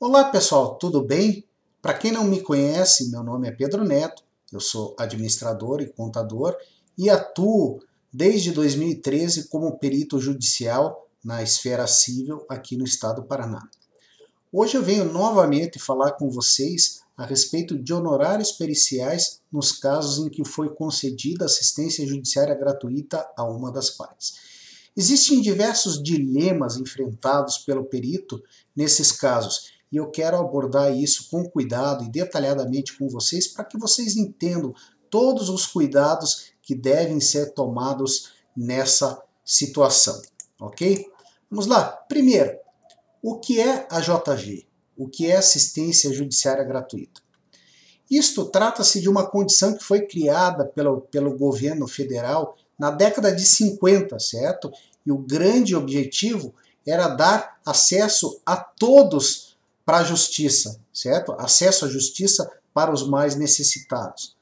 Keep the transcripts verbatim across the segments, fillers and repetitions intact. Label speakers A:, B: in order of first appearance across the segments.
A: Olá pessoal, tudo bem? Para quem não me conhece, meu nome é Pedro Neto, eu sou administrador e contador e atuo desde dois mil e treze como perito judicial na esfera civil aqui no estado do Paraná. Hoje eu venho novamente falar com vocês a respeito de honorários periciais nos casos em que foi concedida assistência judiciária gratuita a uma das partes. Existem diversos dilemas enfrentados pelo perito nesses casos, e eu quero abordar isso com cuidado e detalhadamente com vocês para que vocês entendam todos os cuidados que devem ser tomados nessa situação, ok? Vamos lá. Primeiro, o que é a J G? O que é assistência judiciária gratuita? Isto trata-se de uma condição que foi criada pelo, pelo governo federal na década de cinquenta, certo? E o grande objetivo era dar acesso a todos para a justiça, certo? Acesso à justiça para os mais necessitados.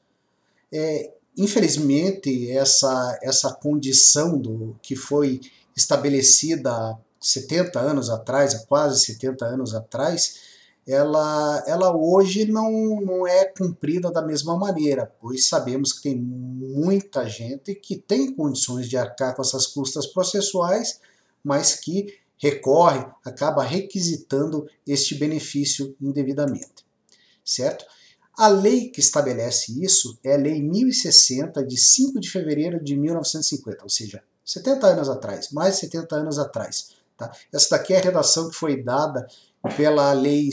A: É, infelizmente, essa, essa condição do, que foi estabelecida há setenta anos atrás, há quase setenta anos atrás, ela, ela hoje não, não é cumprida da mesma maneira, pois sabemos que tem muita gente que tem condições de arcar com essas custas processuais, mas que recorre, acaba requisitando este benefício indevidamente, certo? A lei que estabelece isso é a Lei mil e sessenta, de cinco de fevereiro de mil novecentos e cinquenta, ou seja, setenta anos atrás, mais de setenta anos atrás. Tá? Essa daqui é a redação que foi dada pela Lei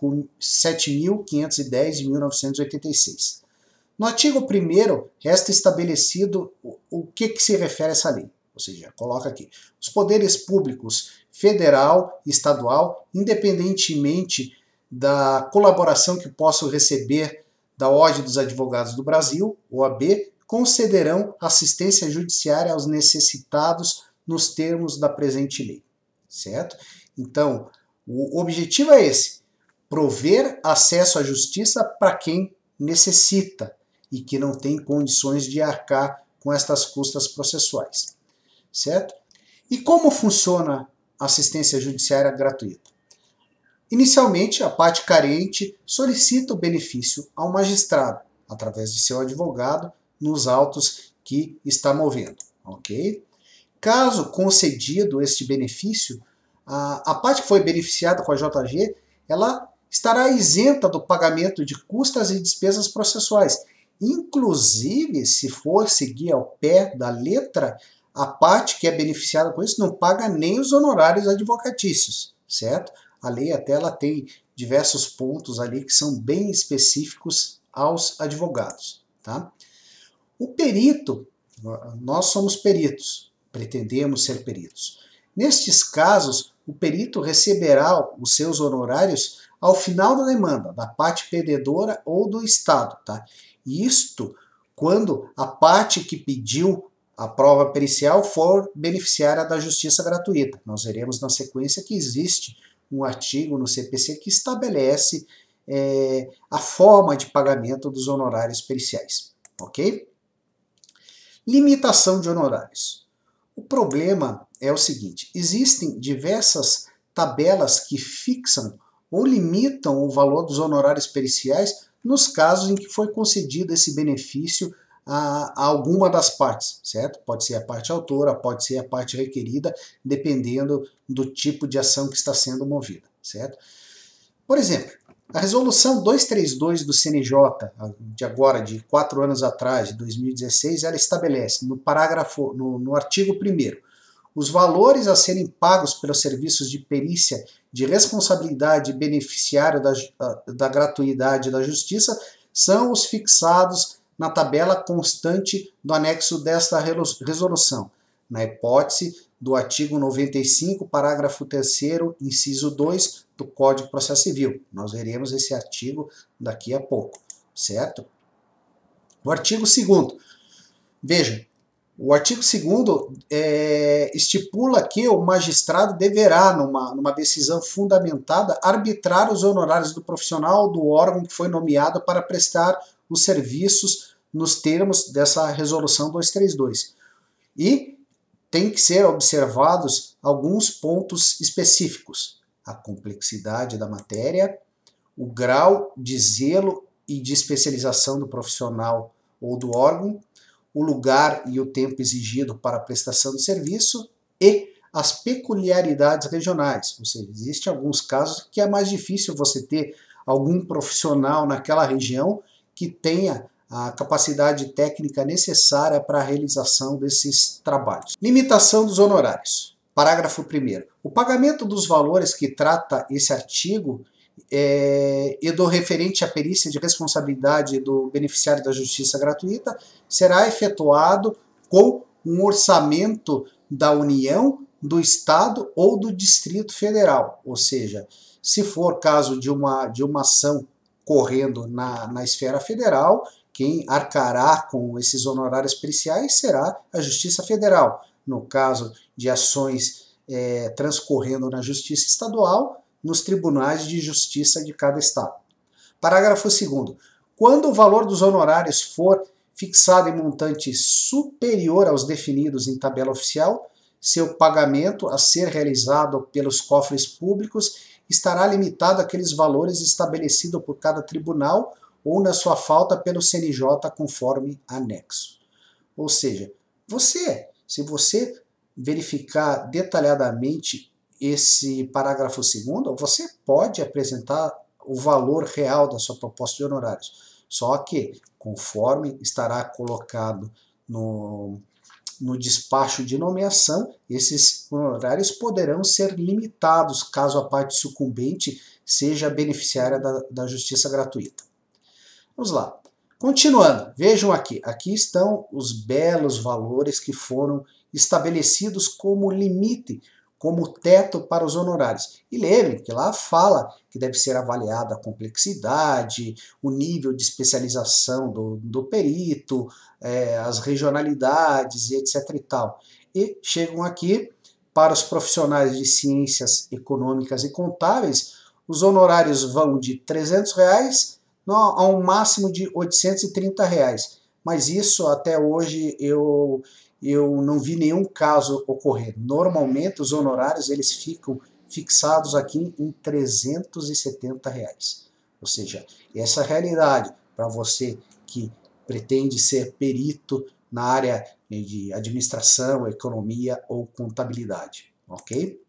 A: sete mil quinhentos e dez de mil novecentos e oitenta e seis. No artigo primeiro, resta estabelecido o, o que, que se refere a essa lei. Ou seja, coloca aqui, os poderes públicos federal e estadual, independentemente da colaboração que possam receber da Ordem dos Advogados do Brasil, O A B, concederão assistência judiciária aos necessitados nos termos da presente lei, certo? Então, o objetivo é esse, prover acesso à justiça para quem necessita e que não tem condições de arcar com estas custas processuais, certo? E como funciona a assistência judiciária gratuita? Inicialmente, a parte carente solicita o benefício ao magistrado, através de seu advogado, nos autos que está movendo, ok? Caso concedido este benefício, a, a parte que foi beneficiada com a J G, ela estará isenta do pagamento de custas e despesas processuais. Inclusive, se for seguir ao pé da letra, a parte que é beneficiada com isso não paga nem os honorários advocatícios, certo? A lei até ela tem diversos pontos ali que são bem específicos aos advogados, tá? O perito, nós somos peritos, pretendemos ser peritos. Nestes casos, o perito receberá os seus honorários ao final da demanda, da parte perdedora ou do Estado, tá? Isto quando a parte que pediu a prova pericial for beneficiária da justiça gratuita. Nós veremos na sequência que existe um artigo no C P C que estabelece é, a forma de pagamento dos honorários periciais, ok? Limitação de honorários. O problema é o seguinte, existem diversas tabelas que fixam ou limitam o valor dos honorários periciais nos casos em que foi concedido esse benefício a, a alguma das partes, certo? Pode ser a parte autora, pode ser a parte requerida, dependendo do tipo de ação que está sendo movida, certo? Por exemplo, a resolução duzentos e trinta e dois do C N J, de agora, de quatro anos atrás, de dois mil e dezesseis, ela estabelece no parágrafo, no, no artigo primeiro, os valores a serem pagos pelos serviços de perícia de responsabilidade beneficiário da, da gratuidade da justiça são os fixados na tabela constante do anexo desta resolução, na hipótese do artigo noventa e cinco, parágrafo terceiro, inciso dois do Código de Processo Civil. Nós veremos esse artigo daqui a pouco, certo? O artigo segundo. Vejam, o artigo segundo é, estipula que o magistrado deverá, numa, numa decisão fundamentada, arbitrar os honorários do profissional do órgão que foi nomeado para prestar os serviços nos termos dessa resolução duzentos e trinta e dois. E tem que ser observados alguns pontos específicos. a complexidade da matéria, o grau de zelo e de especialização do profissional ou do órgão, o lugar e o tempo exigido para a prestação de serviço e as peculiaridades regionais. Ou seja, existem alguns casos que é mais difícil você ter algum profissional naquela região que tenha a capacidade técnica necessária para a realização desses trabalhos. Limitação dos honorários. Parágrafo primeiro. O pagamento dos valores que trata esse artigo é, e do referente à perícia de responsabilidade do beneficiário da justiça gratuita será efetuado com um orçamento da União, do Estado ou do Distrito Federal. Ou seja, se for caso de uma, de uma ação correndo na, na esfera federal, quem arcará com esses honorários periciais será a Justiça Federal. No caso de ações é, transcorrendo na Justiça Estadual, nos tribunais de justiça de cada estado. Parágrafo segundo. Quando o valor dos honorários for fixado em montante superior aos definidos em tabela oficial, seu pagamento a ser realizado pelos cofres públicos estará limitado àqueles valores estabelecidos por cada tribunal ou, na sua falta, pelo C N J, conforme anexo. Ou seja, você, se você verificar detalhadamente esse parágrafo segundo, você pode apresentar o valor real da sua proposta de honorários. Só que, conforme estará colocado no, no despacho de nomeação, esses honorários poderão ser limitados caso a parte sucumbente seja beneficiária da, da justiça gratuita. Vamos lá. Continuando, vejam aqui. Aqui estão os belos valores que foram estabelecidos como limite, como teto para os honorários. E lembrem que lá fala que deve ser avaliada a complexidade, o nível de especialização do, do perito, é, as regionalidades, etc e tal. E chegam aqui, para os profissionais de ciências econômicas e contábeis, os honorários vão de trezentos reais a um máximo de oitocentos e trinta reais. Mas isso até hoje eu... eu não vi nenhum caso ocorrer. Normalmente os honorários eles ficam fixados aqui em trezentos e setenta reais. Ou seja, essa realidade para você que pretende ser perito na área de administração, economia ou contabilidade, ok?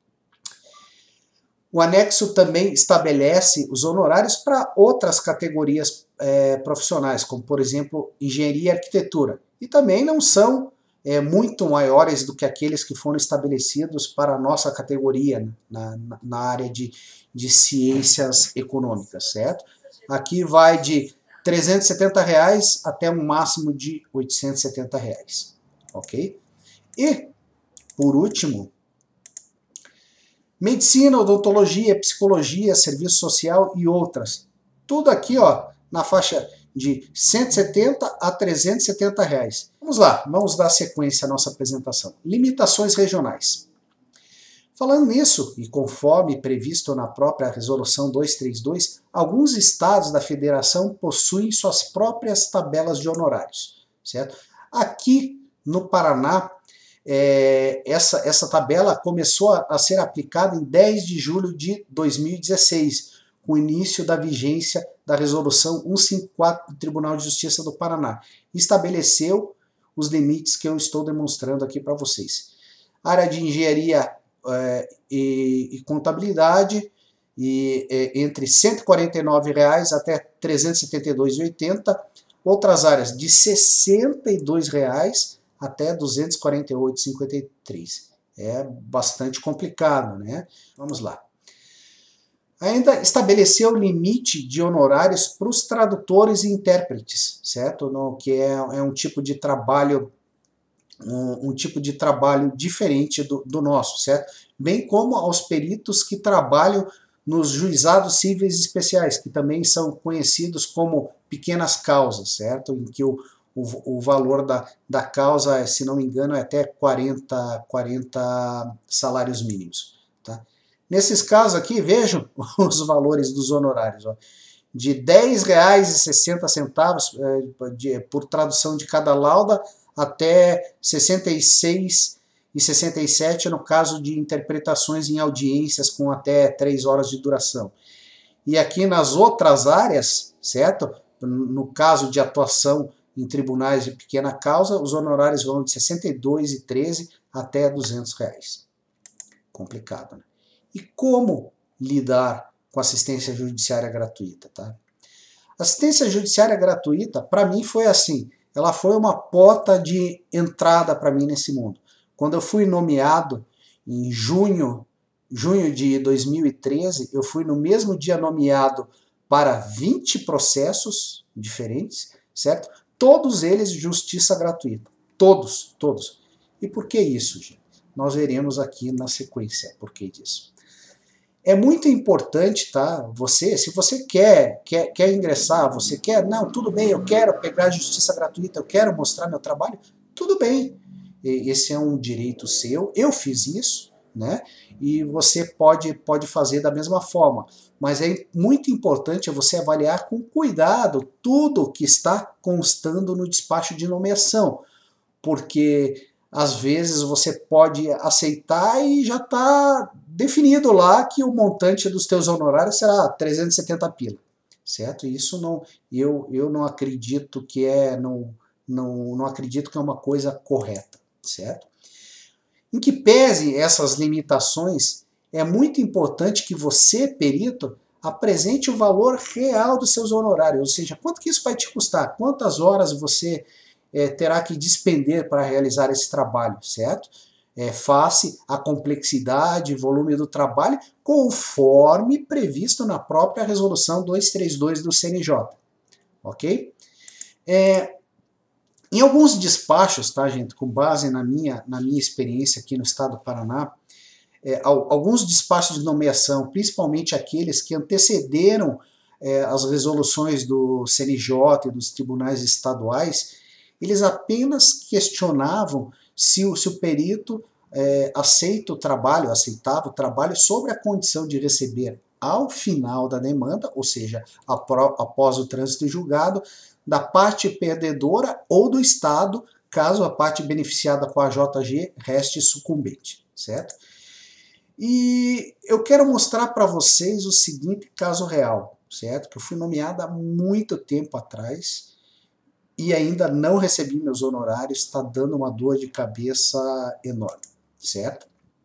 A: O anexo também estabelece os honorários para outras categorias é, profissionais, como por exemplo engenharia e arquitetura, e também não são É, muito maiores do que aqueles que foram estabelecidos para a nossa categoria na, na, na área de, de ciências econômicas, certo? Aqui vai de trezentos e setenta reais até um máximo de oitocentos e setenta reais, ok? E, por último, medicina, odontologia, psicologia, serviço social e outras. Tudo aqui, ó, na faixa de cento e setenta a trezentos e setenta reais. Vamos lá, vamos dar sequência à nossa apresentação. Limitações regionais. Falando nisso, e conforme previsto na própria Resolução duzentos e trinta e dois, alguns estados da federação possuem suas próprias tabelas de honorários, certo? Aqui no Paraná, é, essa, essa tabela começou a, a ser aplicada em dez de julho de dois mil e dezesseis, com o início da vigência da Resolução cento e cinquenta e quatro do Tribunal de Justiça do Paraná. Estabeleceu os limites que eu estou demonstrando aqui para vocês. Área de engenharia é, e, e contabilidade, e, é, entre cento e quarenta e nove reais até trezentos e setenta e dois reais e oitenta centavos. Outras áreas de sessenta e dois reais até duzentos e quarenta e oito reais e cinquenta e três centavos. É bastante complicado, né? Vamos lá. Ainda estabeleceu o limite de honorários para os tradutores e intérpretes, certo? No, que é, é um tipo de trabalho, um, um tipo de trabalho diferente do, do nosso, certo? Bem como aos peritos que trabalham nos juizados cíveis especiais, que também são conhecidos como pequenas causas, certo? Em que o, o, o valor da, da causa, se não me engano, é até quarenta, quarenta salários mínimos, tá? Nesses casos aqui, vejam os valores dos honorários, ó, de dez reais e sessenta centavos é, de, por tradução de cada lauda até sessenta e seis e sessenta e sete no caso de interpretações em audiências com até três horas de duração. E aqui nas outras áreas, certo? No caso de atuação em tribunais de pequena causa, os honorários vão de sessenta e dois reais e treze até duzentos reais. Complicado, né? E como lidar com assistência judiciária gratuita, tá? Assistência judiciária gratuita, para mim, foi assim. Ela foi uma porta de entrada para mim nesse mundo. Quando eu fui nomeado em junho, junho de dois mil e treze, eu fui no mesmo dia nomeado para vinte processos diferentes, certo? Todos eles de justiça gratuita. Todos, todos. E por que isso, gente? Nós veremos aqui na sequência por que disso. É muito importante, tá? Você, se você quer, quer, quer ingressar, você quer, não, tudo bem, eu quero pegar justiça gratuita, eu quero mostrar meu trabalho, tudo bem. Esse é um direito seu, eu fiz isso, né? E você pode, pode fazer da mesma forma. Mas é muito importante você avaliar com cuidado tudo que está constando no despacho de nomeação, porque às vezes você pode aceitar e já está definido lá que o montante dos teus honorários será trezentos e setenta pila, certo? Isso não, eu, eu não acredito que é, não, não, não acredito que é uma coisa correta, certo? Em que pese essas limitações, é muito importante que você, perito, apresente o valor real dos seus honorários, ou seja, quanto que isso vai te custar, quantas horas você é, terá que despender para realizar esse trabalho, certo? É, face a complexidade e volume do trabalho, conforme previsto na própria resolução duzentos e trinta e dois do C N J, ok? É, em alguns despachos, tá, gente, com base na minha, na minha experiência aqui no estado do Paraná, é, alguns despachos de nomeação, principalmente aqueles que antecederam é, as resoluções do C N J e dos tribunais estaduais, eles apenas questionavam se o, se o perito é, aceita o trabalho, aceitava o trabalho sobre a condição de receber ao final da demanda, ou seja, após o trânsito julgado, da parte perdedora ou do Estado, caso a parte beneficiada com a J G reste sucumbente, certo? E eu quero mostrar para vocês o seguinte caso real, certo? Que eu fui nomeado há muito tempo atrás e ainda não recebi meus honorários, está dando uma dor de cabeça enorme, certo?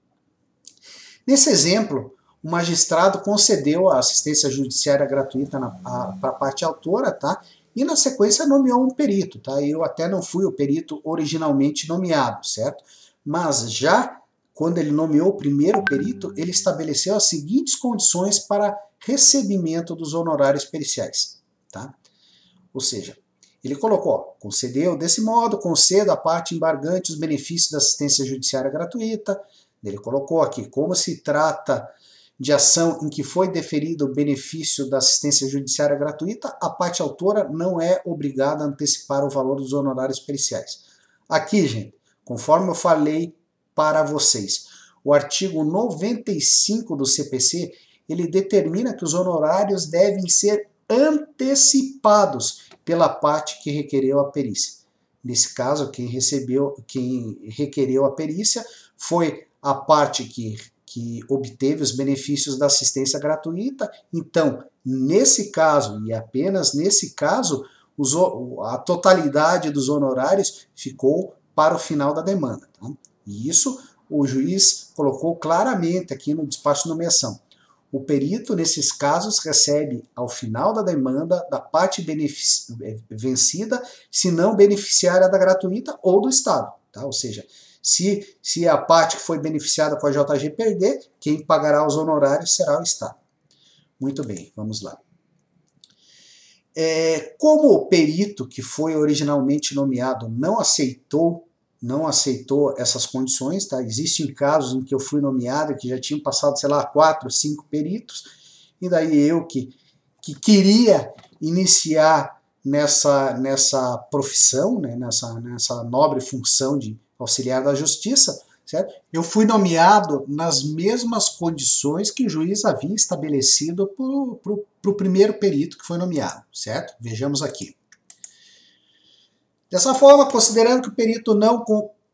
A: Nesse exemplo, o magistrado concedeu a assistência judiciária gratuita para a parte autora, tá? E na sequência nomeou um perito, tá? Eu até não fui o perito originalmente nomeado, certo? Mas já quando ele nomeou o primeiro perito, ele estabeleceu as seguintes condições para recebimento dos honorários periciais, tá? Ou seja, ele colocou, ó, concedeu desse modo, conceda à parte embargante os benefícios da assistência judiciária gratuita. Ele colocou aqui, como se trata de ação em que foi deferido o benefício da assistência judiciária gratuita, a parte autora não é obrigada a antecipar o valor dos honorários periciais. Aqui, gente, conforme eu falei para vocês, o artigo noventa e cinco do C P C, ele determina que os honorários devem ser antecipados pela parte que requereu a perícia. Nesse caso, quem recebeu, quem requereu a perícia foi a parte que, que obteve os benefícios da assistência gratuita. Então, nesse caso, e apenas nesse caso, os, a totalidade dos honorários ficou para o final da demanda. Tá? E isso o juiz colocou claramente aqui no despacho de nomeação. O perito, nesses casos, recebe ao final da demanda da parte vencida, se não beneficiária da gratuita ou do Estado. Tá? Ou seja, se, se a parte que foi beneficiada com a J G perder, quem pagará os honorários será o Estado. Muito bem, vamos lá. É, como o perito que foi originalmente nomeado não aceitou não aceitou essas condições, tá? Existem casos em que eu fui nomeado que já tinham passado, sei lá, quatro, cinco peritos, e daí eu que, que queria iniciar nessa, nessa profissão, né? nessa, nessa nobre função de auxiliar da justiça, certo? Eu fui nomeado nas mesmas condições que o juiz havia estabelecido para o primeiro perito que foi nomeado, certo? Vejamos aqui. Dessa forma, considerando que o perito não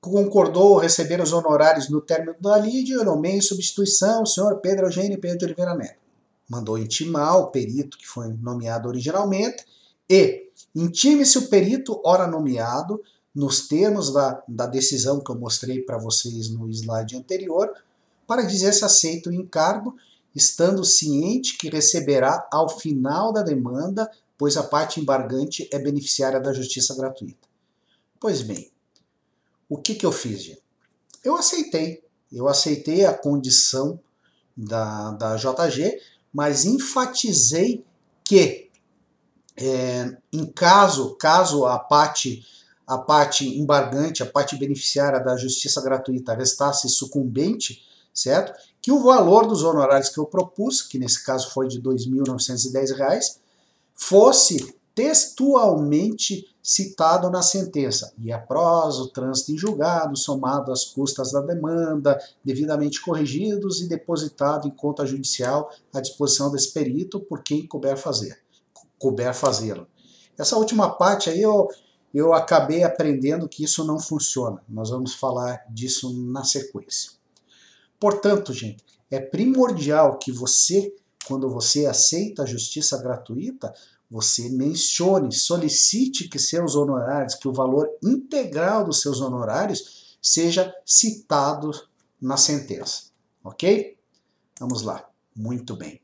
A: concordou receber os honorários no término da lide, eu nomeio em substituição o senhor Pedro Eugênio Pedro de Oliveira Neto. Mandou intimar o perito que foi nomeado originalmente e intime-se o perito ora nomeado nos termos da, da decisão que eu mostrei para vocês no slide anterior, para dizer se aceita o encargo, estando ciente que receberá ao final da demanda, pois a parte embargante é beneficiária da justiça gratuita. Pois bem, o que, que eu fiz, gente? Eu aceitei, eu aceitei a condição da, da J G, mas enfatizei que, é, em caso, caso a parte, a parte embargante, a parte beneficiária da justiça gratuita restasse sucumbente, certo? Que o valor dos honorários que eu propus, que nesse caso foi de dois mil novecentos e dez reais, fosse textualmente citado na sentença, e a prosa, o trânsito em julgado, somado às custas da demanda, devidamente corrigidos e depositado em conta judicial à disposição desse perito por quem couber fazer, couber fazê-lo. Essa última parte aí eu, eu acabei aprendendo que isso não funciona. Nós vamos falar disso na sequência. Portanto, gente, é primordial que você, quando você aceita a justiça gratuita, você mencione, solicite que seus honorários, que o valor integral dos seus honorários seja citado na sentença, ok? Vamos lá, muito bem.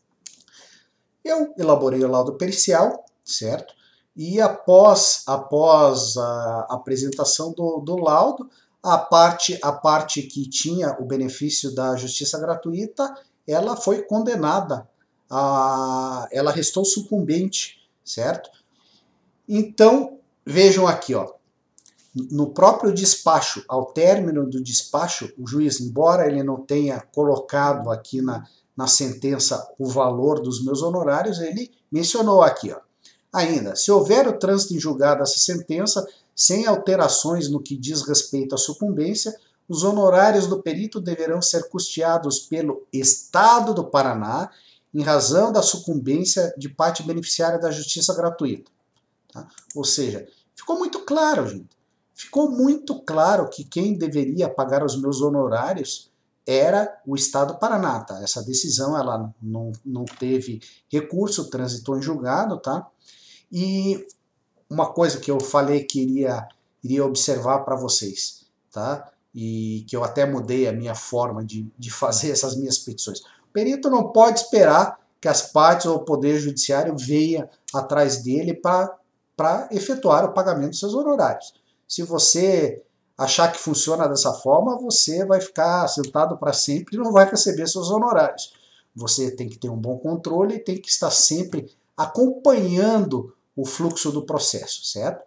A: Eu elaborei o laudo pericial, certo? E após, após a apresentação do, do laudo, a parte, a parte que tinha o benefício da justiça gratuita, ela foi condenada. A, ela restou sucumbente, certo? Então, vejam aqui, ó, no próprio despacho, ao término do despacho, o juiz, embora ele não tenha colocado aqui na, na sentença o valor dos meus honorários, ele mencionou aqui, ó, ainda, se houver o trânsito em julgado dessa sentença, sem alterações no que diz respeito à sucumbência, os honorários do perito deverão ser custeados pelo Estado do Paraná em razão da sucumbência de parte beneficiária da justiça gratuita. Tá? Ou seja, ficou muito claro, gente. Ficou muito claro que quem deveria pagar os meus honorários era o Estado do Paraná. Tá? Essa decisão ela não, não teve recurso, transitou em julgado. Tá? E uma coisa que eu falei que iria, iria observar para vocês, tá? E que eu até mudei a minha forma de, de fazer essas minhas petições. O perito não pode esperar que as partes ou o Poder Judiciário venha atrás dele para efetuar o pagamento dos seus honorários. Se você achar que funciona dessa forma, você vai ficar sentado para sempre e não vai receber seus honorários. Você tem que ter um bom controle e tem que estar sempre acompanhando o fluxo do processo, certo?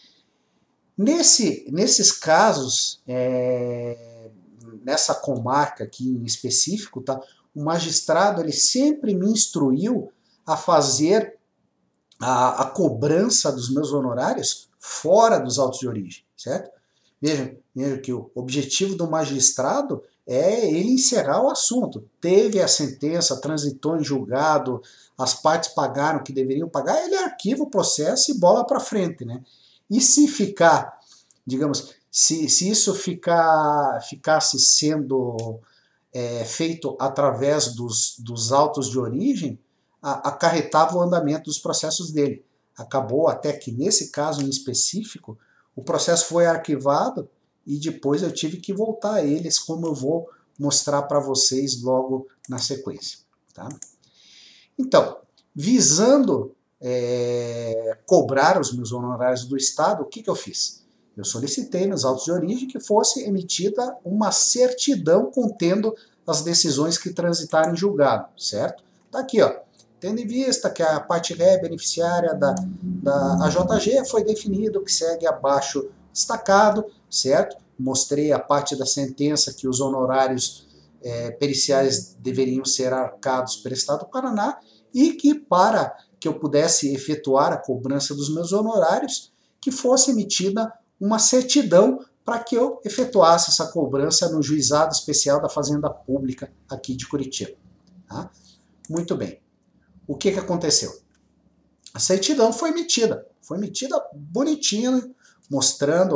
A: Nesse, nesses casos, é, nessa comarca aqui em específico, tá? O magistrado ele sempre me instruiu a fazer a, a cobrança dos meus honorários fora dos autos de origem, certo? Vejam, vejam que o objetivo do magistrado é ele encerrar o assunto. Teve a sentença, transitou em julgado, as partes pagaram o que deveriam pagar, ele arquiva o processo e bola para frente, né? E se ficar, digamos, se, se isso ficar, ficasse sendo é, feito através dos, dos autos de origem, a, acarretava o andamento dos processos dele. Acabou até que, nesse caso em específico, o processo foi arquivado e depois eu tive que voltar a eles, como eu vou mostrar para vocês logo na sequência. Tá? Então, visando é, cobrar os meus honorários do Estado, o que, que eu fiz? Eu solicitei nos autos de origem que fosse emitida uma certidão contendo as decisões que transitaram em julgado, certo? Tá aqui, ó. Tendo em vista que a parte ré beneficiária da, da A J G foi definido que segue abaixo destacado, certo? Mostrei a parte da sentença que os honorários é, periciais deveriam ser arcados pelo Estado do Paraná e que para que eu pudesse efetuar a cobrança dos meus honorários, que fosse emitida uma certidão para que eu efetuasse essa cobrança no Juizado Especial da Fazenda Pública aqui de Curitiba. Tá? Muito bem. O que, que aconteceu? A certidão foi emitida. Foi emitida bonitinha, mostrando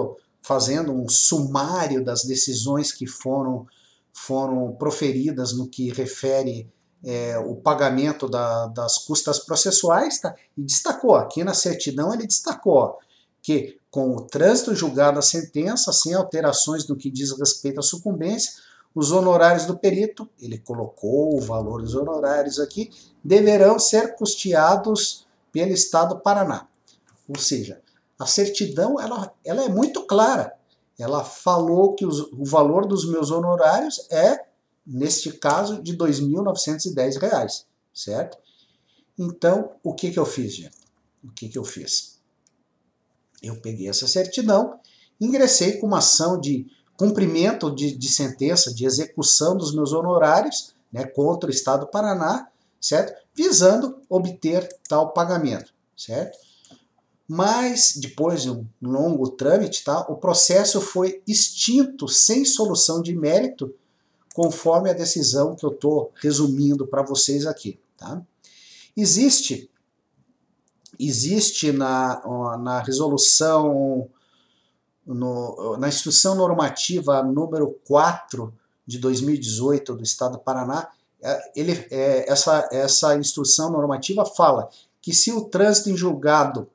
A: fazendo um sumário das decisões que foram, foram proferidas no que refere é, o pagamento da, das custas processuais, tá? E destacou, aqui na certidão ele destacou ó, que com o trânsito julgado a sentença, sem alterações no que diz respeito à sucumbência, os honorários do perito, ele colocou o valor dos honorários aqui, deverão ser custeados pelo Estado do Paraná. Ou seja, a certidão ela, ela é muito clara. Ela falou que os, o valor dos meus honorários é, neste caso, de dois mil novecentos e dez reais, certo? Então, o que, que eu fiz, gente? O que, que eu fiz? Eu peguei essa certidão, ingressei com uma ação de cumprimento de, de sentença, de execução dos meus honorários, né, contra o Estado do Paraná, certo? Visando obter tal pagamento, certo? Mas, depois de um longo trâmite, tá, o processo foi extinto sem solução de mérito, conforme a decisão que eu estou resumindo para vocês aqui. Tá? Existe, existe na, na resolução, no, na instrução normativa número quatro de dois mil e dezoito do Estado do Paraná, ele, é, essa, essa instrução normativa fala que se o trânsito em julgado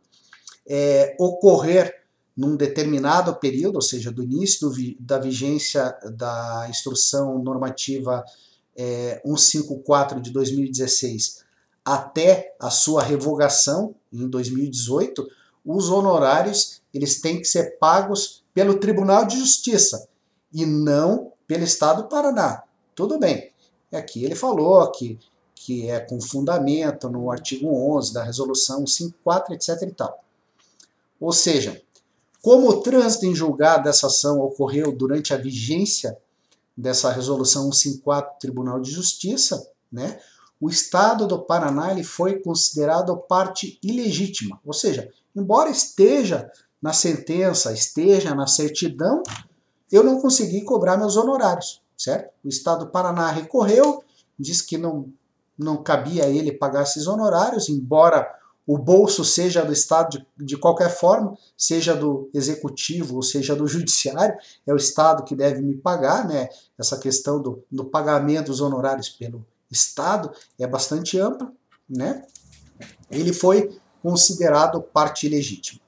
A: É, ocorrer num determinado período, ou seja, do início do, da vigência da instrução normativa é, cento e cinquenta e quatro de dois mil e dezesseis até a sua revogação em dois mil e dezoito, os honorários eles têm que ser pagos pelo Tribunal de Justiça e não pelo Estado do Paraná. Tudo bem. Aqui ele falou que, que é com fundamento no artigo onze da resolução cento e cinquenta e quatro, etc e tal. Ou seja, como o trânsito em julgado dessa ação ocorreu durante a vigência dessa resolução cento e cinquenta e quatro do Tribunal de Justiça, né, o Estado do Paraná ele foi considerado parte ilegítima. Ou seja, embora esteja na sentença, esteja na certidão, eu não consegui cobrar meus honorários, certo? O Estado do Paraná recorreu, disse que não, não cabia a ele pagar esses honorários, embora o bolso seja do Estado de, de qualquer forma, seja do Executivo ou seja do Judiciário, é o Estado que deve me pagar, né? Essa questão do, do pagamento dos honorários pelo Estado é bastante ampla, né? Ele foi considerado parte ilegítima.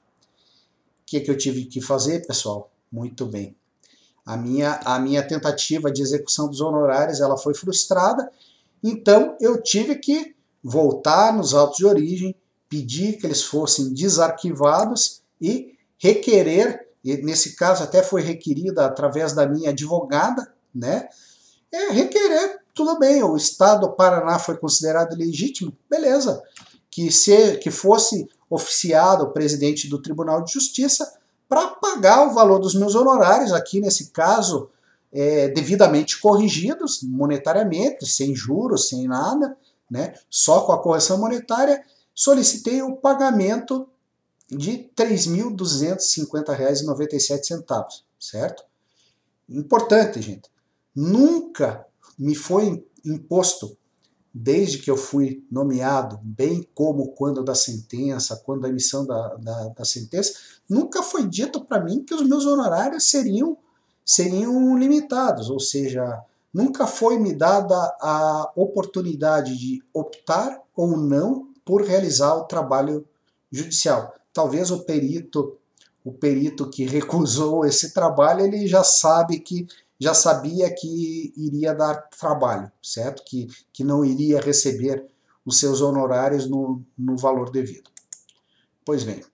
A: O que, que eu tive que fazer, pessoal? Muito bem. A minha, a minha tentativa de execução dos honorários ela foi frustrada, então eu tive que voltar nos autos de origem, pedir que eles fossem desarquivados e requerer, e nesse caso até foi requerida através da minha advogada, né? É, requerer, tudo bem, o Estado do Paraná foi considerado legítimo, beleza, que, se, que fosse oficiado o presidente do Tribunal de Justiça para pagar o valor dos meus honorários, aqui nesse caso, é, devidamente corrigidos monetariamente, sem juros, sem nada, né? Só com a correção monetária, solicitei o pagamento de três mil duzentos e cinquenta reais e noventa e sete centavos, certo? Importante, gente. Nunca me foi imposto, desde que eu fui nomeado, bem como quando da sentença, quando da emissão da, da, da sentença, nunca foi dito para mim que os meus honorários seriam, seriam limitados, ou seja, nunca foi me dada a oportunidade de optar ou não por realizar o trabalho judicial. Talvez o perito, o perito que recusou esse trabalho, ele já sabe que já sabia que iria dar trabalho, certo? Que, que não iria receber os seus honorários no, no valor devido. Pois bem,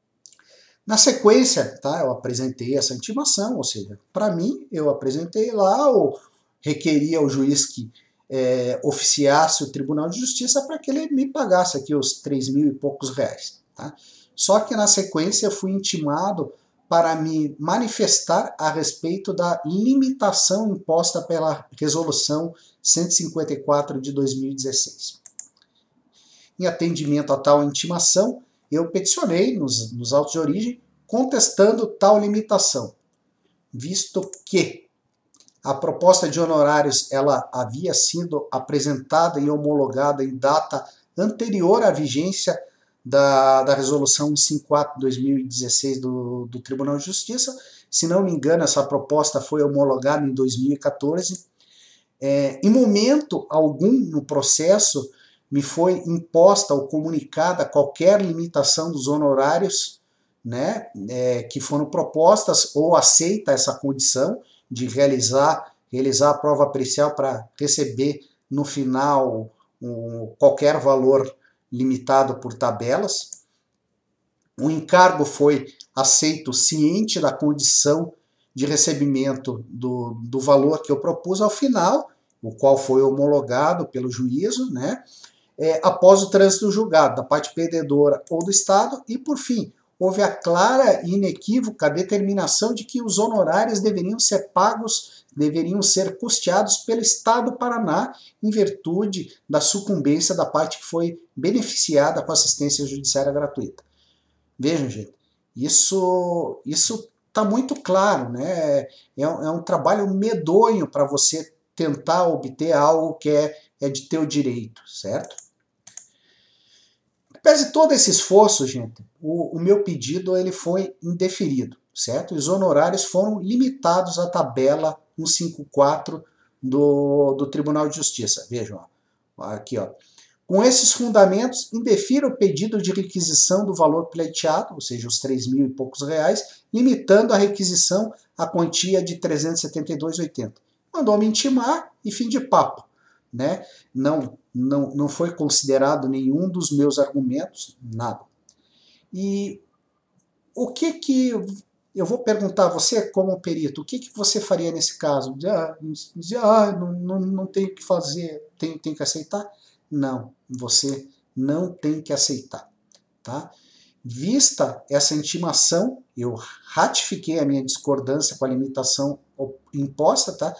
A: na sequência, tá, eu apresentei essa intimação, ou seja, para mim, eu apresentei lá, ou requeria ao juiz que É, oficiasse o Tribunal de Justiça para que ele me pagasse aqui os três mil e poucos reais. Tá? Só que na sequência eu fui intimado para me manifestar a respeito da limitação imposta pela Resolução cento e cinquenta e quatro de dois mil e dezesseis. Em atendimento a tal intimação, eu peticionei nos, nos autos de origem contestando tal limitação, visto que a proposta de honorários ela havia sido apresentada e homologada em data anterior à vigência da, da Resolução cento e cinquenta e quatro de dois mil e dezesseis do, do Tribunal de Justiça, Se não me engano, essa proposta foi homologada em dois mil e quatorze. É, em momento algum no processo me foi imposta ou comunicada qualquer limitação dos honorários, né, é, que foram propostas, ou aceita essa condição de realizar, realizar a prova pericial para receber no final um, qualquer valor limitado por tabelas. O encargo foi aceito ciente da condição de recebimento do, do valor que eu propus ao final, o qual foi homologado pelo juízo, né, é, após o trânsito do julgado, da parte perdedora ou do Estado, e por fim, houve a clara e inequívoca determinação de que os honorários deveriam ser pagos, deveriam ser custeados pelo Estado do Paraná, em virtude da sucumbência da parte que foi beneficiada com assistência judiciária gratuita. Vejam, gente, isso isso está muito claro, né? É, é um trabalho medonho para você tentar obter algo que é, é de teu direito, certo? Apesar de todo esse esforço, gente, o, o meu pedido ele foi indeferido, certo? Os honorários foram limitados à tabela cento e cinquenta e quatro do, do Tribunal de Justiça. Vejam, ó, aqui, ó. Com esses fundamentos, indefira o pedido de requisição do valor pleiteado, ou seja, os três mil e poucos reais, limitando a requisição à quantia de trezentos e setenta e dois reais e oitenta centavos. Mandou me intimar e fim de papo, né? Não, não, não foi considerado nenhum dos meus argumentos, nada. E o que que... Eu vou perguntar a você, como perito, o que que você faria nesse caso? Ah, ah não, não, não tem o que fazer, tem, tem que aceitar? Não, você não tem que aceitar, tá? Vista essa intimação, eu ratifiquei a minha discordância com a limitação imposta, tá?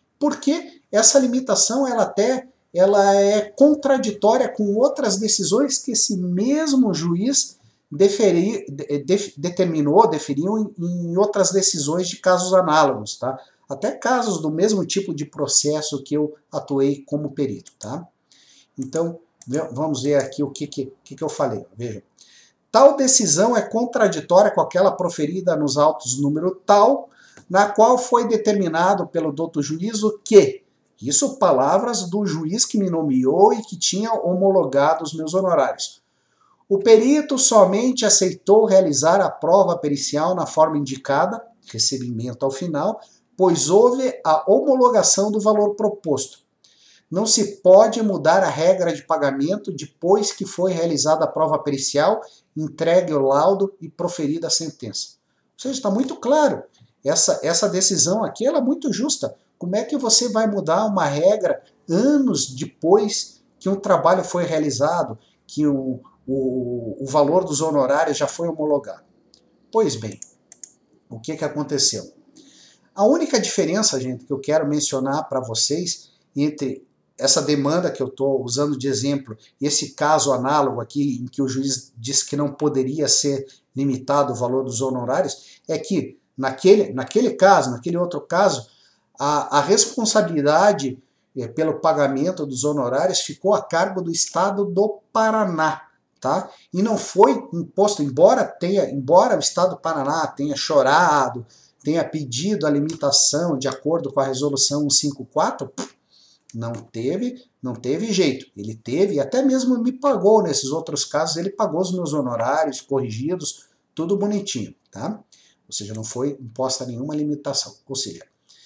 A: Porque essa limitação, ela até ela é contraditória com outras decisões que esse mesmo juiz deferi, de, determinou, deferiu em, em outras decisões de casos análogos, tá? Até casos do mesmo tipo de processo que eu atuei como perito, tá? Então, vamos ver aqui o que, que, que eu falei. Vejam. Tal decisão é contraditória com aquela proferida nos autos número tal, na qual foi determinado pelo douto juízo que, isso palavras do juiz que me nomeou e que tinha homologado os meus honorários, o perito somente aceitou realizar a prova pericial na forma indicada, recebimento ao final, pois houve a homologação do valor proposto. Não se pode mudar a regra de pagamento depois que foi realizada a prova pericial, entregue o laudo e proferida a sentença. Ou seja, está muito claro. Essa, essa decisão aqui ela é muito justa. Como é que você vai mudar uma regra anos depois que um trabalho foi realizado, que o, o, o valor dos honorários já foi homologado? Pois bem, o que, que aconteceu? A única diferença, gente, que eu quero mencionar para vocês entre essa demanda que eu estou usando de exemplo e esse caso análogo aqui, em que o juiz disse que não poderia ser limitado o valor dos honorários, é que naquele, naquele caso, naquele outro caso, a, a responsabilidade é, pelo pagamento dos honorários ficou a cargo do Estado do Paraná, tá? E não foi imposto, embora, tenha, embora o Estado do Paraná tenha chorado, tenha pedido a limitação de acordo com a resolução cento e cinquenta e quatro, Não teve, não teve jeito. Ele teve, e até mesmo me pagou nesses outros casos, ele pagou os meus honorários corrigidos, tudo bonitinho, tá? Ou seja, não foi imposta nenhuma limitação. Ou seja,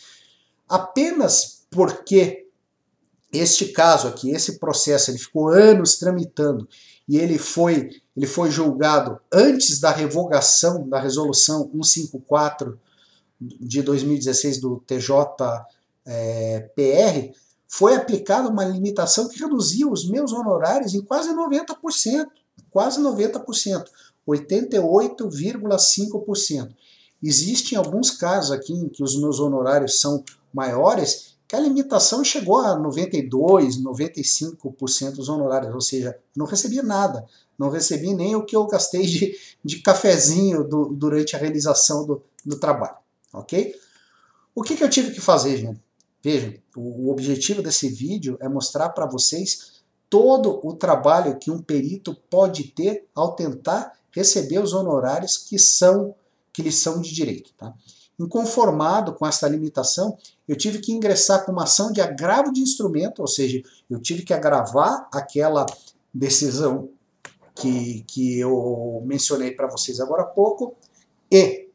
A: apenas porque este caso aqui, esse processo, ele ficou anos tramitando e ele foi, ele foi julgado antes da revogação da resolução cento e cinquenta e quatro de dois mil e dezesseis do T J P R, foi aplicada uma limitação que reduziu os meus honorários em quase noventa por cento, quase noventa por cento, oitenta e oito vírgula cinco por cento. Existem alguns casos aqui em que os meus honorários são maiores, que a limitação chegou a noventa e dois, noventa e cinco por cento dos honorários, ou seja, não recebi nada, não recebi nem o que eu gastei de, de cafezinho do, durante a realização do, do trabalho, ok? O que, que eu tive que fazer, gente? Vejam, o objetivo desse vídeo é mostrar para vocês todo o trabalho que um perito pode ter ao tentar receber os honorários que, são, que lhes são de direito. Tá? Inconformado com essa limitação, eu tive que ingressar com uma ação de agravo de instrumento, ou seja, eu tive que agravar aquela decisão que, que eu mencionei para vocês agora há pouco e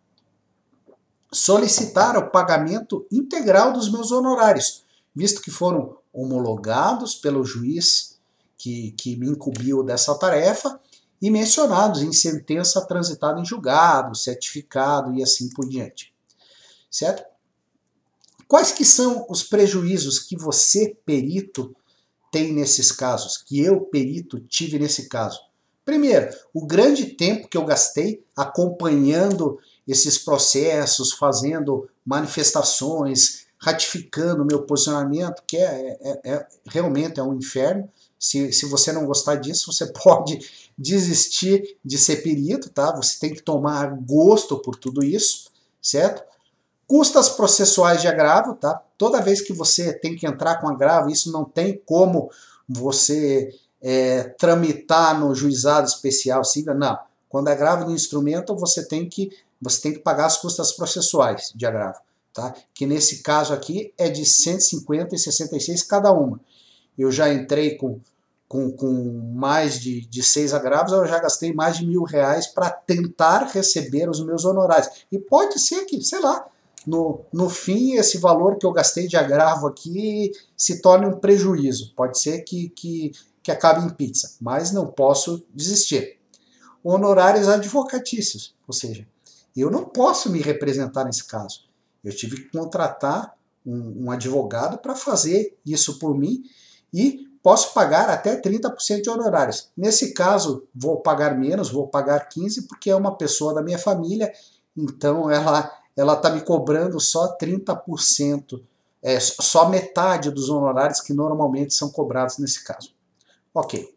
A: solicitar o pagamento integral dos meus honorários, visto que foram homologados pelo juiz que, que me incumbiu dessa tarefa e mencionados em sentença transitada em julgado, certificado e assim por diante. Certo? Quais que são os prejuízos que você, perito, tem nesses casos, que eu, perito, tive nesse caso? Primeiro, o grande tempo que eu gastei acompanhando esses processos, fazendo manifestações, ratificando meu posicionamento, que é, é, é realmente é um inferno. Se, se você não gostar disso, você pode desistir de ser perito, tá? Você tem que tomar gosto por tudo isso, certo? Custas processuais de agravo, tá? Toda vez que você tem que entrar com agravo, isso não tem como você é, tramitar no juizado especial, civil, não. Quando é agravo no instrumento, você tem que você tem que pagar as custas processuais de agravo, tá? Que nesse caso aqui é de cento e cinquenta e sessenta e seis cada uma. Eu já entrei com, com, com mais de, de seis agravos, eu já gastei mais de mil reais para tentar receber os meus honorários. E pode ser que, sei lá, no, no fim, esse valor que eu gastei de agravo aqui se torne um prejuízo. Pode ser que, que, que acabe em pizza, mas não posso desistir. Honorários advocatícios, ou seja, eu não posso me representar nesse caso. Eu tive que contratar um, um advogado para fazer isso por mim e posso pagar até trinta por cento de honorários. Nesse caso, vou pagar menos, vou pagar quinze por cento, porque é uma pessoa da minha família, então ela ela está me cobrando só trinta por cento, é, só metade dos honorários que normalmente são cobrados nesse caso. Ok.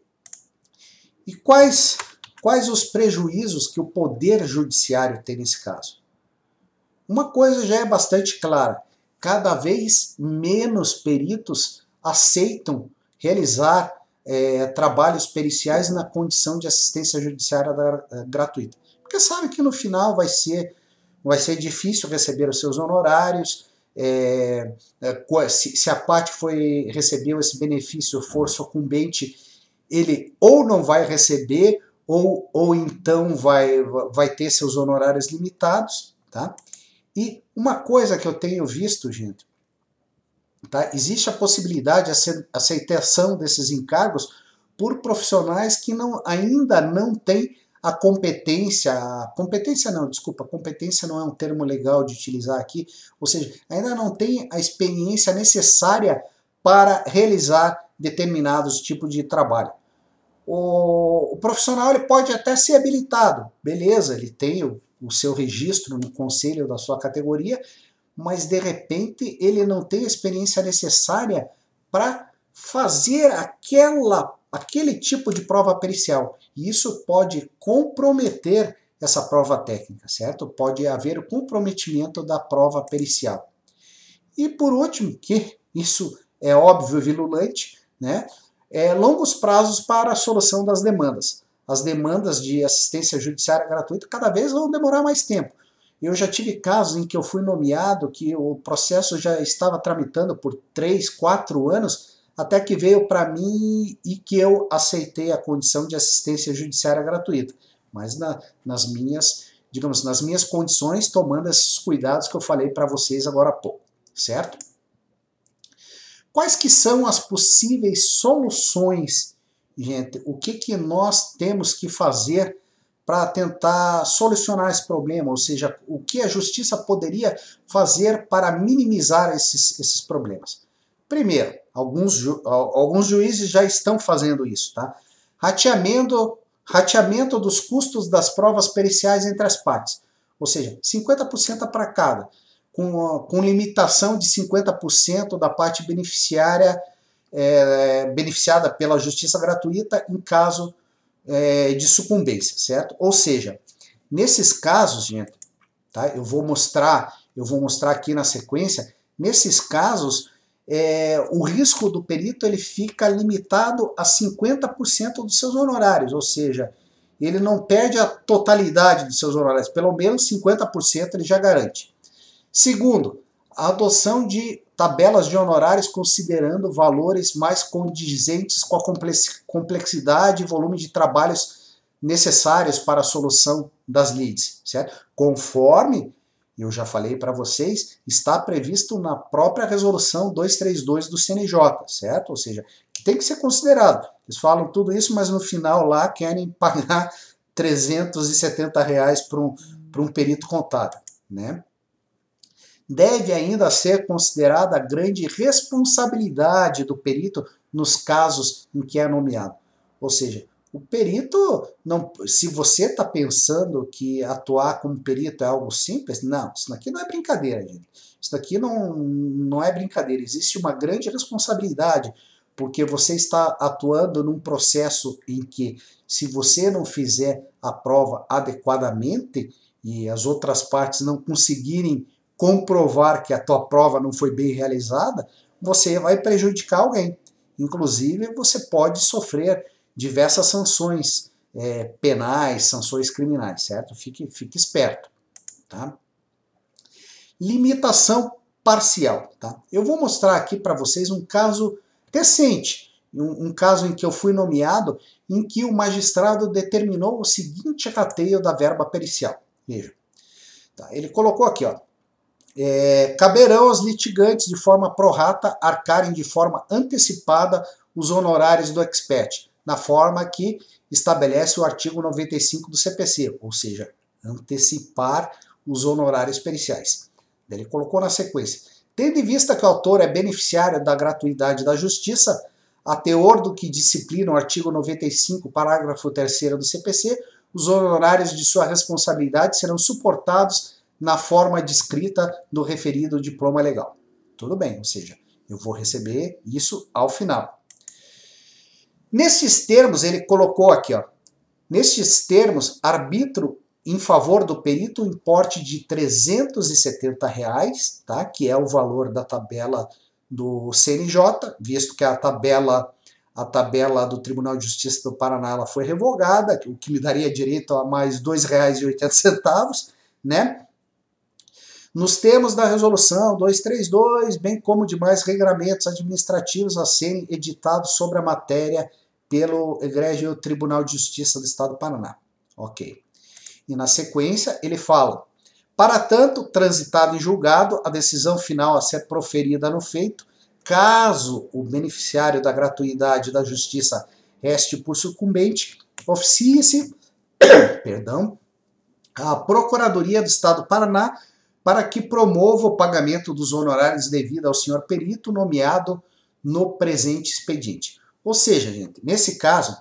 A: E quais, quais os prejuízos que o Poder Judiciário tem nesse caso? Uma coisa já é bastante clara, cada vez menos peritos aceitam realizar é, trabalhos periciais na condição de assistência judiciária da, é, gratuita. Porque sabe que no final vai ser, vai ser difícil receber os seus honorários, é, é, se, se a parte foi, recebeu esse benefício for sucumbente, ele ou não vai receber, ou, ou então vai, vai ter seus honorários limitados, tá? E uma coisa que eu tenho visto, gente, tá? Existe a possibilidade de aceitação desses encargos por profissionais que não, ainda não têm a competência, a competência não, desculpa, competência não é um termo legal de utilizar aqui, ou seja, ainda não tem a experiência necessária para realizar determinados tipos de trabalho. O, o profissional ele pode até ser habilitado, beleza, ele tem o, o seu registro no conselho da sua categoria, mas de repente ele não tem a experiência necessária para fazer aquela, aquele tipo de prova pericial. E isso pode comprometer essa prova técnica, certo? Pode haver o comprometimento da prova pericial. E por último, que isso é óbvio e vilulante, né? É, longos prazos para a solução das demandas. As demandas de assistência judiciária gratuita cada vez vão demorar mais tempo. Eu já tive casos em que eu fui nomeado, que o processo já estava tramitando por três, quatro anos, até que veio para mim e que eu aceitei a condição de assistência judiciária gratuita. Mas na, nas minhas, digamos, nas minhas condições, tomando esses cuidados que eu falei para vocês agora há pouco, certo? Quais que são as possíveis soluções, gente? O que, que nós temos que fazer para tentar solucionar esse problema? Ou seja, o que a justiça poderia fazer para minimizar esses, esses problemas? Primeiro, alguns, ju alguns juízes já estão fazendo isso, tá? Rateamento, rateamento dos custos das provas periciais entre as partes. Ou seja, cinquenta por cento para cada. Com, com limitação de cinquenta por cento da parte beneficiária é, beneficiada pela justiça gratuita em caso é, de sucumbência, certo? Ou seja, nesses casos, gente, tá? Eu vou mostrar, eu vou mostrar aqui na sequência, nesses casos, é, o risco do perito ele fica limitado a cinquenta por cento dos seus honorários, ou seja, ele não perde a totalidade dos seus honorários, pelo menos cinquenta por cento ele já garante. Segundo, a adoção de tabelas de honorários considerando valores mais condizentes com a complexidade e volume de trabalhos necessários para a solução das leads, certo? Conforme eu já falei para vocês, está previsto na própria resolução duzentos e trinta e dois do C N J, certo? Ou seja, que tem que ser considerado. Eles falam tudo isso, mas no final lá querem pagar trezentos e setenta reais para um, para um perito contábil, né? Deve ainda ser considerada a grande responsabilidade do perito nos casos em que é nomeado. Ou seja, o perito, não, se você está pensando que atuar como perito é algo simples, não, isso daqui não é brincadeira, gente. Isso daqui não, não é brincadeira, existe uma grande responsabilidade, porque você está atuando num processo em que, se você não fizer a prova adequadamente e as outras partes não conseguirem comprovar que a tua prova não foi bem realizada, você vai prejudicar alguém. Inclusive, você pode sofrer diversas sanções é, penais, sanções criminais, certo? Fique, fique esperto, tá? Limitação parcial, tá? Eu vou mostrar aqui para vocês um caso recente, um, um caso em que eu fui nomeado, em que o magistrado determinou o seguinte rateio da verba pericial. Veja, tá? Ele colocou aqui, ó, É, caberão aos litigantes de forma prorata arcarem de forma antecipada os honorários do expert, na forma que estabelece o artigo noventa e cinco do C P C, ou seja, antecipar os honorários periciais. Ele colocou na sequência: tendo em vista que o autor é beneficiário da gratuidade da justiça, a teor do que disciplina o artigo noventa e cinco, parágrafo terceiro do C P C, os honorários de sua responsabilidade serão suportados na forma descrita do referido diploma legal. Tudo bem, ou seja, eu vou receber isso ao final. Nesses termos, ele colocou aqui, ó, nestes termos, arbitro em favor do perito o importe de trezentos e setenta reais, tá, que é o valor da tabela do C N J, visto que a tabela, a tabela do Tribunal de Justiça do Paraná ela foi revogada, o que me daria direito a mais dois reais e oitenta centavos, né? Nos termos da resolução duzentos e trinta e dois, bem como demais regramentos administrativos a serem editados sobre a matéria pelo egrégio Tribunal de Justiça do Estado do Paraná. Ok. E na sequência ele fala: para tanto, transitado em julgado, a decisão final a ser proferida no feito, caso o beneficiário da gratuidade da justiça reste por sucumbente, oficie-se, perdão, a Procuradoria do Estado do Paraná para que promova o pagamento dos honorários devido ao senhor perito nomeado no presente expediente. Ou seja, gente, nesse caso,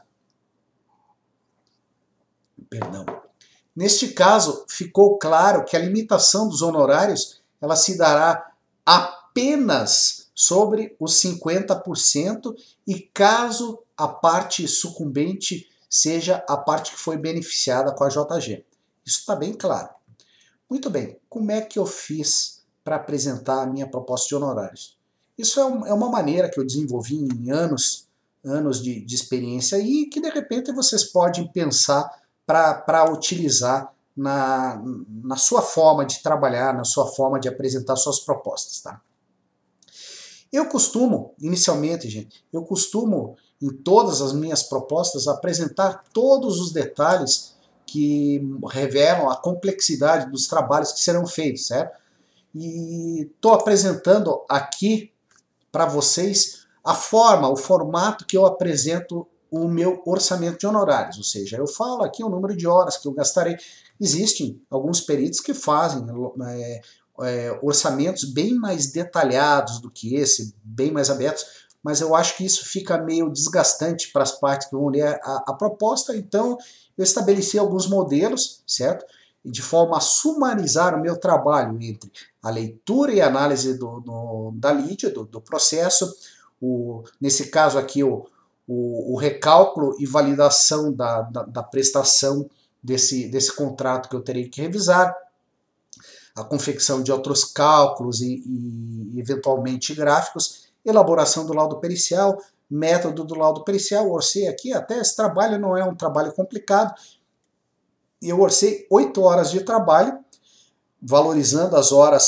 A: perdão, neste caso ficou claro que a limitação dos honorários ela se dará apenas sobre os cinquenta por cento e caso a parte sucumbente seja a parte que foi beneficiada com a J G. Isso está bem claro. Muito bem, como é que eu fiz para apresentar a minha proposta de honorários? Isso é, um, é uma maneira que eu desenvolvi em anos, anos de, de experiência e que de repente vocês podem pensar para utilizar na, na sua forma de trabalhar, na sua forma de apresentar suas propostas, tá? Eu costumo, inicialmente, gente, eu costumo em todas as minhas propostas apresentar todos os detalhes que revelam a complexidade dos trabalhos que serão feitos, certo? E estou apresentando aqui para vocês a forma, o formato que eu apresento o meu orçamento de honorários, ou seja, eu falo aqui o número de horas que eu gastarei. Existem alguns peritos que fazem é, é, orçamentos bem mais detalhados do que esse, bem mais abertos, mas eu acho que isso fica meio desgastante para as partes que vão ler a, a proposta, então eu estabeleci alguns modelos, certo? De forma a sumarizar o meu trabalho entre a leitura e análise do, do, da lide, do, do processo, o, nesse caso aqui o, o, o recálculo e validação da, da, da prestação desse, desse contrato que eu terei que revisar, a confecção de outros cálculos e, e eventualmente gráficos, elaboração do laudo pericial, método do laudo pericial. Eu orcei aqui, até esse trabalho não é um trabalho complicado, eu orcei oito horas de trabalho, valorizando as horas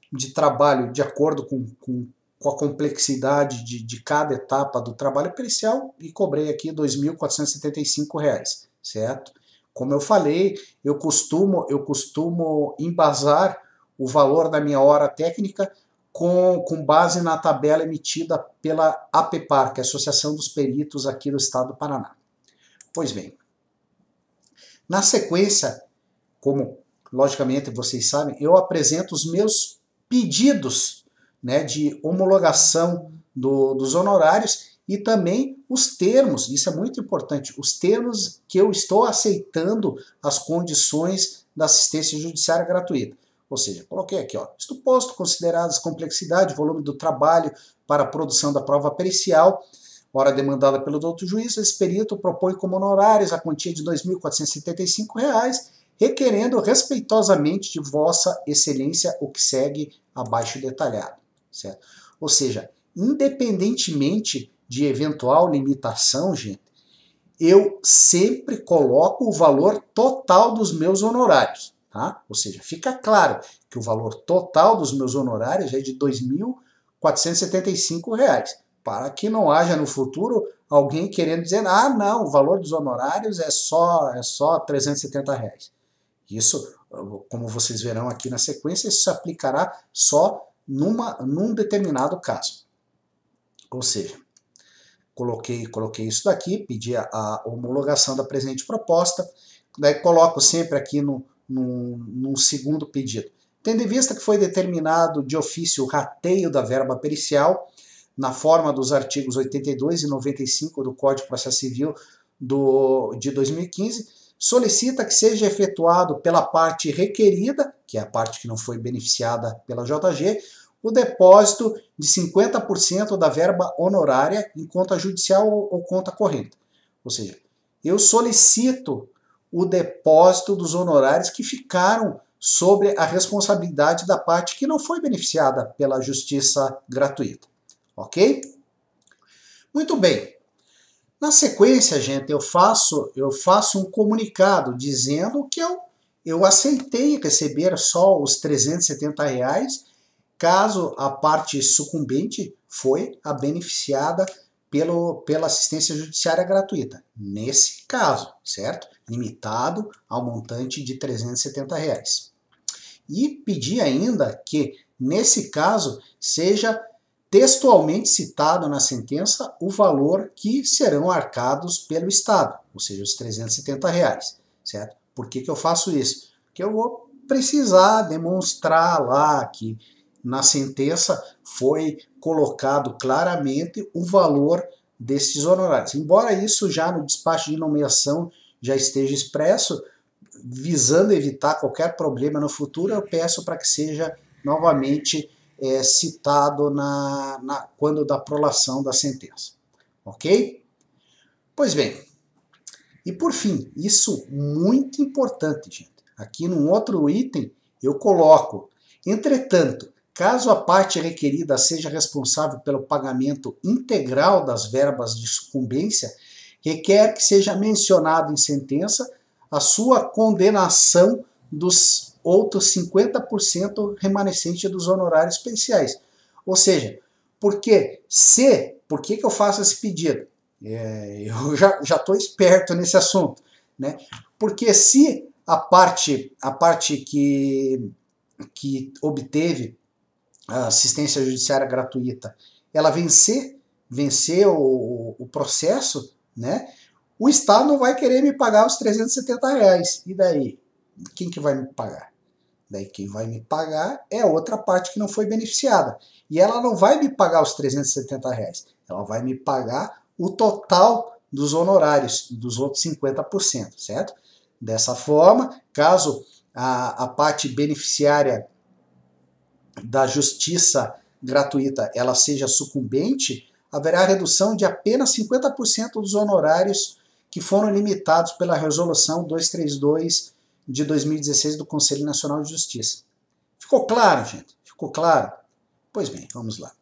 A: de trabalho de acordo com, com, com a complexidade de, de cada etapa do trabalho pericial e cobrei aqui dois mil quatrocentos e setenta e cinco reais, certo? Como eu falei, eu costumo, eu costumo embasar o valor da minha hora técnica com, com base na tabela emitida pela APPAR, que é a Associação dos Peritos aqui do Estado do Paraná. Pois bem, na sequência, como logicamente vocês sabem, eu apresento os meus pedidos, né, de homologação do, dos honorários e também os termos, isso é muito importante, os termos que eu estou aceitando as condições da assistência judiciária gratuita. Ou seja, coloquei aqui, ó, isto posto, consideradas complexidade, volume do trabalho para a produção da prova pericial, hora demandada pelo doutor juiz, esse perito propõe como honorários a quantia de dois mil quatrocentos e setenta e cinco reais, requerendo respeitosamente de vossa excelência o que segue abaixo detalhado, certo? Ou seja, independentemente de eventual limitação, gente, eu sempre coloco o valor total dos meus honorários, tá? Ou seja, fica claro que o valor total dos meus honorários é de dois mil quatrocentos e setenta e cinco reais, para que não haja no futuro alguém querendo dizer, ah, não, o valor dos honorários é só, é só trezentos e setenta reais. Isso, como vocês verão aqui na sequência, isso se aplicará só numa, num determinado caso. Ou seja, coloquei, coloquei isso daqui, pedi a, a homologação da presente proposta, daí coloco sempre aqui no, no, no segundo pedido. Tendo em vista que foi determinado de ofício o rateio da verba pericial, na forma dos artigos oitenta e dois e noventa e cinco do Código de Processo Civil do, de dois mil e quinze, solicita que seja efetuado pela parte requerida, que é a parte que não foi beneficiada pela J G, o depósito de cinquenta por cento da verba honorária em conta judicial ou conta corrente. Ou seja, eu solicito o depósito dos honorários que ficaram sobre a responsabilidade da parte que não foi beneficiada pela justiça gratuita. Ok? Muito bem. Na sequência, gente, eu faço, eu faço um comunicado dizendo que eu, eu aceitei receber só os trezentos e setenta reais caso a parte sucumbente foi a beneficiada pelo, pela assistência judiciária gratuita. Nesse caso, certo? Limitado ao montante de trezentos e setenta reais. E pedi ainda que, nesse caso, seja textualmente citado na sentença o valor que serão arcados pelo Estado, ou seja, os trezentos e setenta reais, certo? Por que que eu faço isso? Porque eu vou precisar demonstrar lá que na sentença foi colocado claramente o valor desses honorários. Embora isso já no despacho de nomeação já esteja expresso, visando evitar qualquer problema no futuro, eu peço para que seja novamente É, citado na, na, quando da prolação da sentença. Ok? Pois bem, e por fim, isso muito importante, gente. Aqui num outro item eu coloco, entretanto, caso a parte requerida seja responsável pelo pagamento integral das verbas de sucumbência, requer que seja mencionado em sentença a sua condenação dos outros cinquenta por cento remanescente dos honorários especiais. Ou seja, porque se, por que, que eu faço esse pedido? É, eu já estou esperto nesse assunto, né? Porque se a parte, a parte que, que obteve a assistência judiciária gratuita, ela vencer, vencer o, o processo, né? O Estado não vai querer me pagar os trezentos e setenta reais. E daí? Quem que vai me pagar? Daí quem vai me pagar é a outra parte que não foi beneficiada. E ela não vai me pagar os trezentos e setenta reais. Ela vai me pagar o total dos honorários, dos outros cinquenta por cento, certo? Dessa forma, caso a, a parte beneficiária da justiça gratuita ela seja sucumbente, haverá redução de apenas cinquenta por cento dos honorários que foram limitados pela Resolução duzentos e trinta e dois de dois mil e dezesseis do Conselho Nacional de Justiça. Ficou claro, gente? Ficou claro? Pois bem, vamos lá.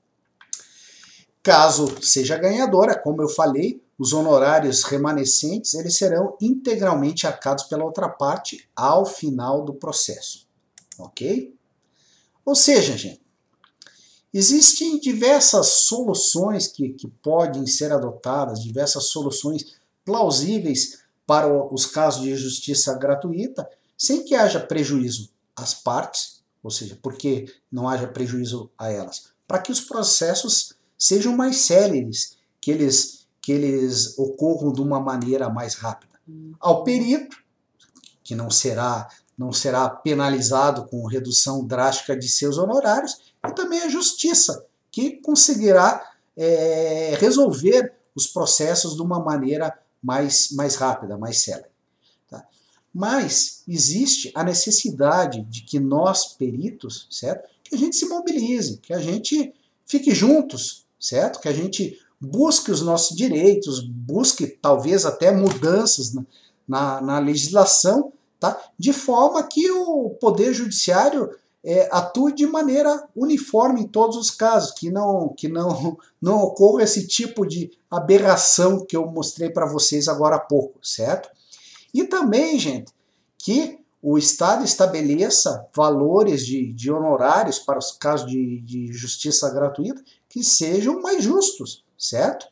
A: Caso seja ganhadora, como eu falei, os honorários remanescentes eles serão integralmente arcados pela outra parte ao final do processo. Ok? Ou seja, gente, existem diversas soluções que, que podem ser adotadas, diversas soluções plausíveis para os casos de justiça gratuita, sem que haja prejuízo às partes, ou seja, porque não haja prejuízo a elas, para que os processos sejam mais céleres, que eles, que eles ocorram de uma maneira mais rápida. Ao perito, que não será, não será penalizado com redução drástica de seus honorários, e também a justiça, que conseguirá é, resolver os processos de uma maneira mais, mais rápida, mais célere. Tá? Mas existe a necessidade de que nós, peritos, certo? Que a gente se mobilize, que a gente fique juntos, certo? Que a gente busque os nossos direitos, busque talvez até mudanças na, na, na legislação, tá? De forma que o Poder Judiciário é, atue de maneira uniforme em todos os casos, que não, que não, não ocorra esse tipo de aberração que eu mostrei para vocês agora há pouco, certo? E também, gente, que o Estado estabeleça valores de, de honorários para os casos de, de justiça gratuita que sejam mais justos, certo?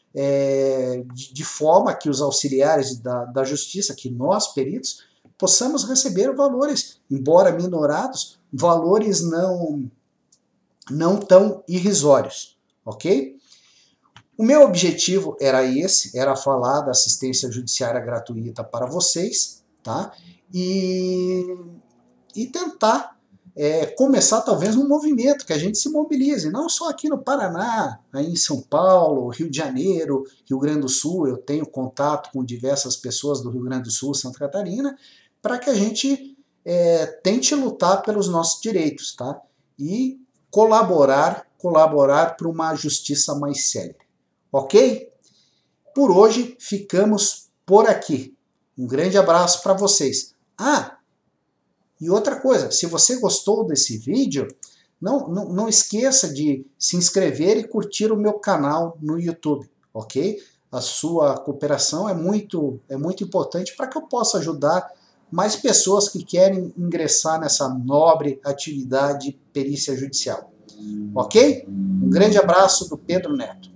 A: É, de, de forma que os auxiliares da, da justiça, que nós, peritos, possamos receber valores, embora minorados, valores não, não tão irrisórios, ok? O meu objetivo era esse, era falar da assistência judiciária gratuita para vocês, tá? E, e tentar é, começar talvez um movimento, que a gente se mobilize, não só aqui no Paraná, aí em São Paulo, Rio de Janeiro, Rio Grande do Sul, eu tenho contato com diversas pessoas do Rio Grande do Sul, Santa Catarina, para que a gente é, tente lutar pelos nossos direitos, tá? E colaborar, colaborar para uma justiça mais célere. Ok? Por hoje ficamos por aqui. Um grande abraço para vocês. Ah, e outra coisa, se você gostou desse vídeo, não, não, não esqueça de se inscrever e curtir o meu canal no YouTube, ok? A sua cooperação é muito, é muito importante para que eu possa ajudar mais pessoas que querem ingressar nessa nobre atividade de perícia judicial. Ok? Um grande abraço do Pedro Neto.